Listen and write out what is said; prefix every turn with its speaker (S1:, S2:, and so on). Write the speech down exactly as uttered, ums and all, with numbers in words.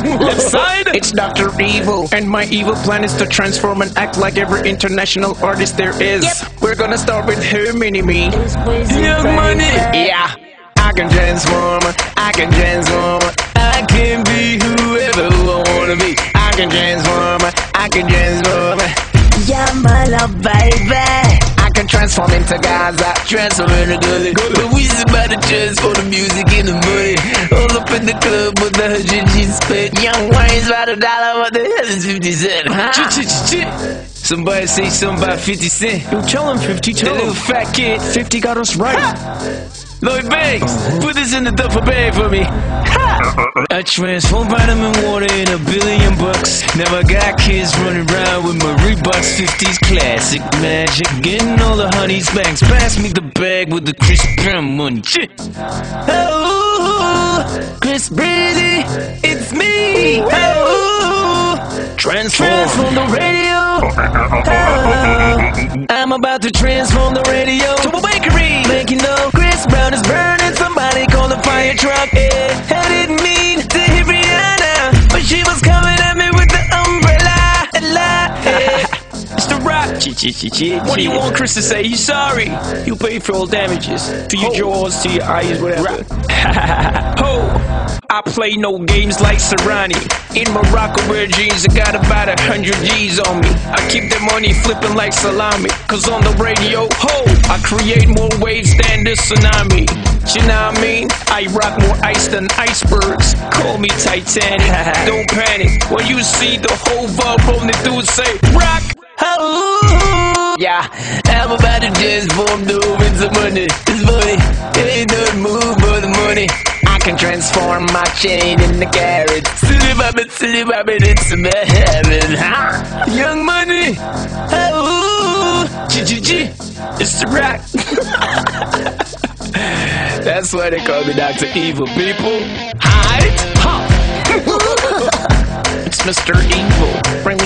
S1: Left side.
S2: It's Doctor Evil, and my evil plan is to transform and act like every international artist there is.
S3: Yep.
S2: We're gonna start with her mini-me.
S1: Young Money.
S2: Yeah, I can transform, I can transform, I can be whoever I wanna be. I can transform, I can transform.
S3: Yeah, my love, baby.
S2: I can transform into Gaza, transform into Gully. But we about to transform the music into money. All up in the club with the hundred G's spent. Young Wayne's about a dollar, what the hell is fifty cent? Huh? Somebody say something about fifty cent.
S1: Yo, tell him fifty,
S2: The
S1: tell
S2: little
S1: him.
S2: fat kid.
S1: fifty got us right.
S2: Lloyd Banks, put this in the duffel bag for me. I transform vitamin water in a billion bucks. Now I got kids running around with my Reeboks fifties classic magic. Getting all the honeys banks. Pass me the bag with the Chris Brown money. Oh, Chris Breezy, it's me. Oh, transform. Transform the radio. Oh, I'm about to transform the radio to a bakery. Make you know Chris Brown is burning. Somebody call the fire truck. Yeah, I didn't mean to hit Rihanna, but she was coming at me with the umbrella. Yeah.
S1: It's the rock. What do you want Chris to say? He's sorry. You pay for all damages. To your jaws, to your eyes, whatever. Ho! I play no games like Serrani. In Morocco wear jeans, I got about a hundred G's on me. I keep the money flipping like salami. Cause on the radio, ho, I create more waves than the tsunami. You know what I mean? I rock more ice than icebergs. Call me Titanic. Don't panic when you see the whole vibe on the dude say rock.
S2: Oh, yeah, I'm about to transform the into money. It's money, it ain't no move but the money. I can transform my chain in the carrot. Silly rabbit, silly rabbit, it's a heaven. Huh? Young Money, oh, G G G, it's the rock. That's why they call me Doctor Evil, people. Hi, ha. It's Mister Evil. Bring me